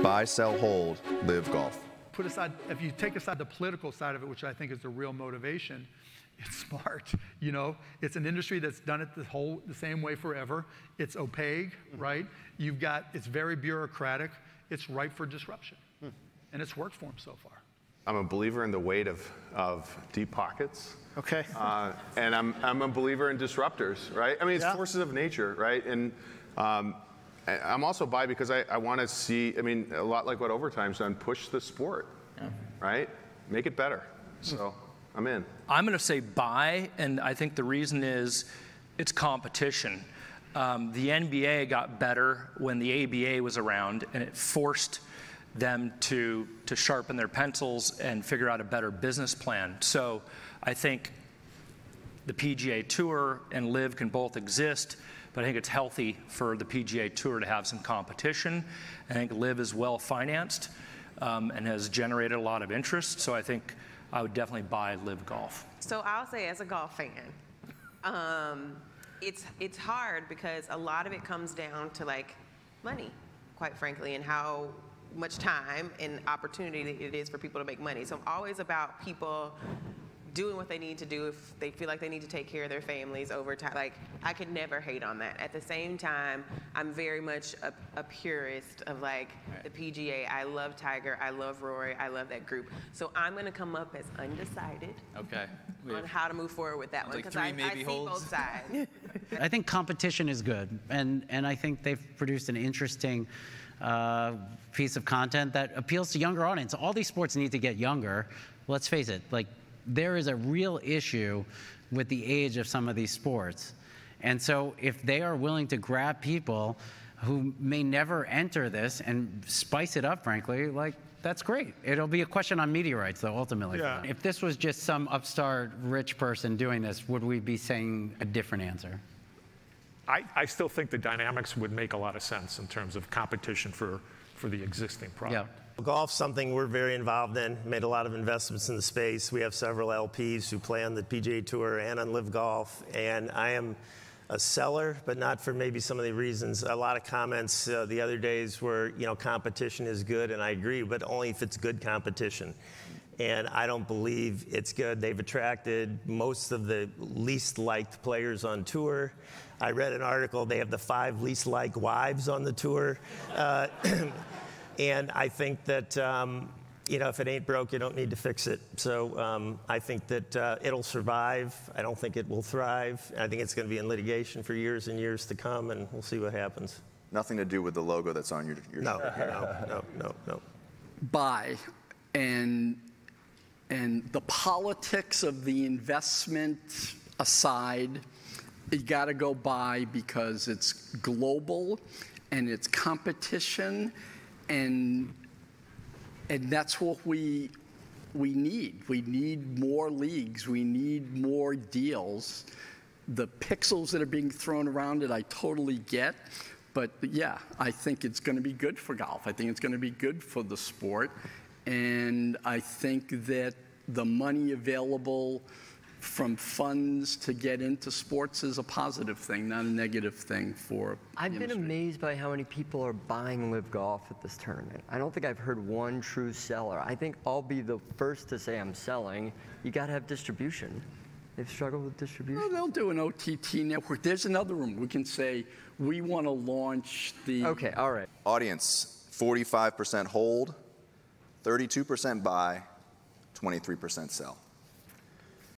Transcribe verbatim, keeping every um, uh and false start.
Buy, sell, hold, LIV Golf. Put aside, if you take aside the political side of it, which I think is the real motivation, it's smart. You know, it's an industry that's done it the whole the same way forever. It's opaque, right? You've got, it's very bureaucratic. It's ripe for disruption, hmm. and it's worked for them so far. I'm a believer in the weight of of deep pockets. Okay. Uh, and I'm I'm a believer in disruptors, right? I mean, it's yeah. forces of nature, right? And um, I'm also buy because I, I want to see. I mean, a lot like what Overtime's done, push the sport, yeah. right? Make it better. So I'm in. I'm going to say buy, and I think the reason is it's competition. Um, the N B A got better when the A B A was around, and it forced them to to sharpen their pencils and figure out a better business plan. So I think the P G A Tour and LIV can both exist, but I think it's healthy for the P G A Tour to have some competition. I think LIV is well financed um, and has generated a lot of interest, so I think I would definitely buy LIV Golf. So I'll say, as a golf fan, um, it's it's hard because a lot of it comes down to like money, quite frankly, and how much time and opportunity it is for people to make money. So I'm always about people doing what they need to do if they feel like they need to take care of their families over time. Like, I could never hate on that. At the same time, I'm very much a, a purist of like right. the P G A. I love Tiger, I love Rory, I love that group. So I'm gonna come up as undecided okay. on how to move forward with that one, because like I, I see holds. both sides. I think competition is good, and, and I think they've produced an interesting uh, piece of content that appeals to younger audience. All these sports need to get younger. Let's face it, like, there is a real issue with the age of some of these sports. And so if they are willing to grab people who may never enter this and spice it up, frankly, like, that's great. It'll be a question on media rights, though, ultimately. Yeah. If this was just some upstart rich person doing this, would we be saying a different answer? I, I still think the dynamics would make a lot of sense in terms of competition for, for the existing product. Yeah. Golf's something we're very involved in, made a lot of investments in the space. We have several L Ps who play on the P G A Tour and on LIV Golf, and I am a seller, but not for maybe some of the reasons. A lot of comments uh, the other days were, you know, competition is good, and I agree, but only if it's good competition. And I don't believe it's good. They've attracted most of the least liked players on tour. I read an article, they have the five least liked wives on the tour. Uh, And I think that, um, you know, if it ain't broke, you don't need to fix it. So um, I think that uh, it'll survive. I don't think it will thrive. I think it's going to be in litigation for years and years to come, and we'll see what happens. Nothing to do with the logo that's on your, your no, no, no, no, no. Buy, and, and the politics of the investment aside, you got to go buy because it's global and it's competition. And, and that's what we, we need. We need more leagues. We need more deals. The pixels that are being thrown around it, I totally get. But yeah, I think it's going to be good for golf. I think it's going to be good for the sport. And I think that the money available from funds to get into sports is a positive thing, not a negative thing for I've been amazed by how many people are buying LIV Golf at this tournament. I don't think I've heard one true seller. I think I'll be the first to say I'm selling. You got to have distribution. They've struggled with distribution. Well, they'll do an O T T network. There's another room. We can say, we want to launch the... Okay, all right. Audience, forty-five percent hold, thirty-two percent buy, twenty-three percent sell.